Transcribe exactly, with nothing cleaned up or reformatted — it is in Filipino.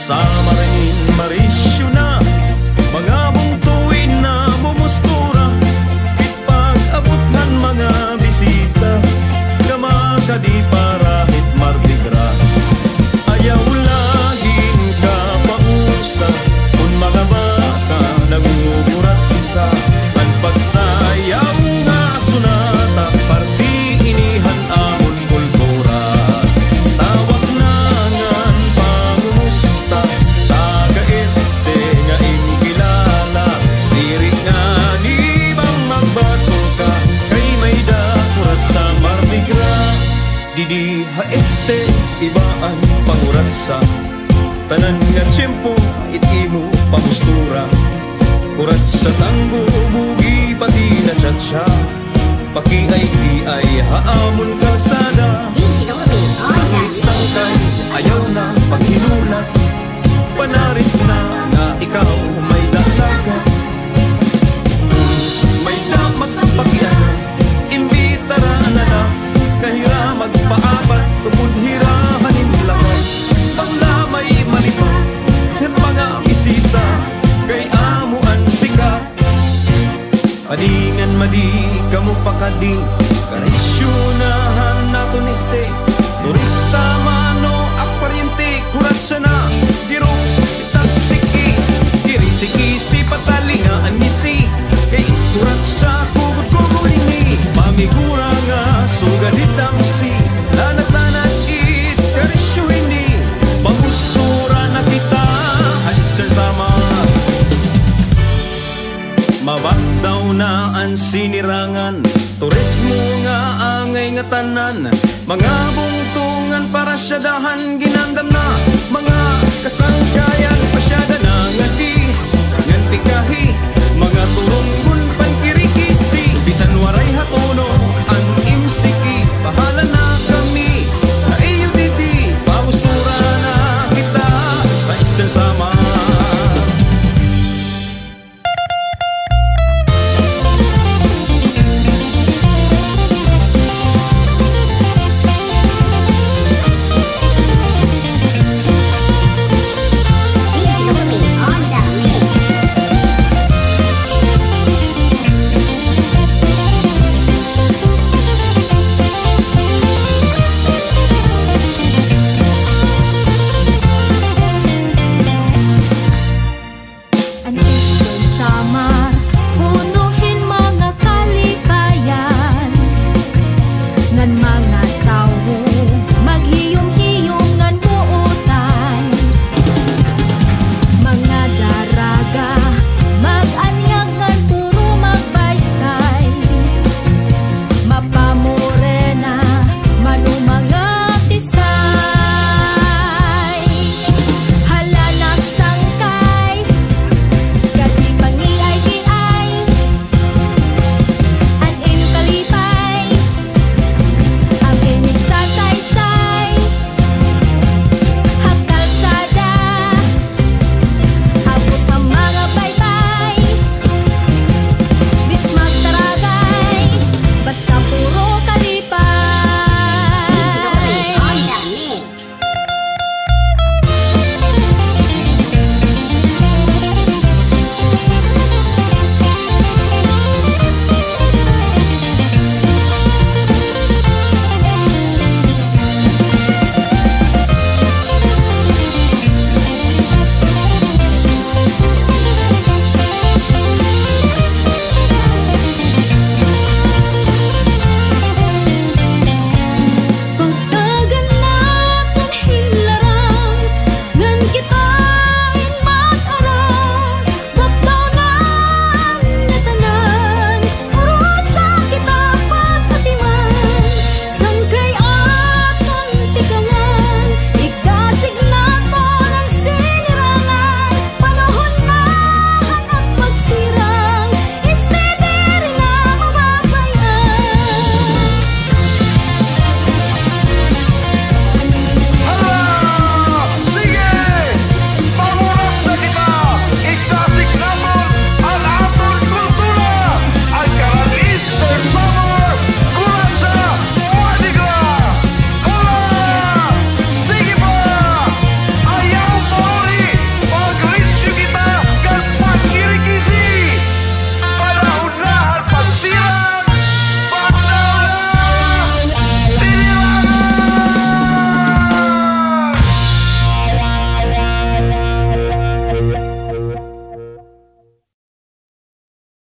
sa maraming marisyo na mga bungtuin na mumustura, ipag-abuthan mga bisita kama kadi parahit Mardi Gras. Ayaw laging ka pausa kung mga bata nagugurat sa ang pagsayaw nga sunata parti inihan amon kultura. Tawag na ngan pangumusta taga-este nga inkilala, dirit nga nibang magbasol ka kay may dakurat sa Mardi Gras. Didi ha este iba ang pangurat sa tanan nga tiyempo itimo pamustura. Kurat sa tango bugi pati na chacha, pakiay-kiay haamon kalsada. Sanglit sangkay ayaw na paghinulat, panarit na nga ikaw may dalaga. May damag pakiano imbitara na na kahira magpaapat tupod hirahanin lakas panglamay malipang mga bisita kay amuan sika. Padingan madi kamu pakadi karisyonahan naton este turista mano akparyente kurat sana giro taksiki kirisiki si patalingaan misi kay kurat sa kugot-kugo ini mamigura nga sugad hitang si lanat-lanat it karisyo ini pamustura na kita alister sama. Mabak daw na ang sinirangan, turismo nga angay nga tanan, mga bungtungan para syadahan ginandam na, mga kasangkayan pasyada na nga di nganti kahi, mga turunggun pankirikisi, bisan waray hatono ang imsiki, bahala na kami na iyo diti, paustura na kita paistel sama. Sama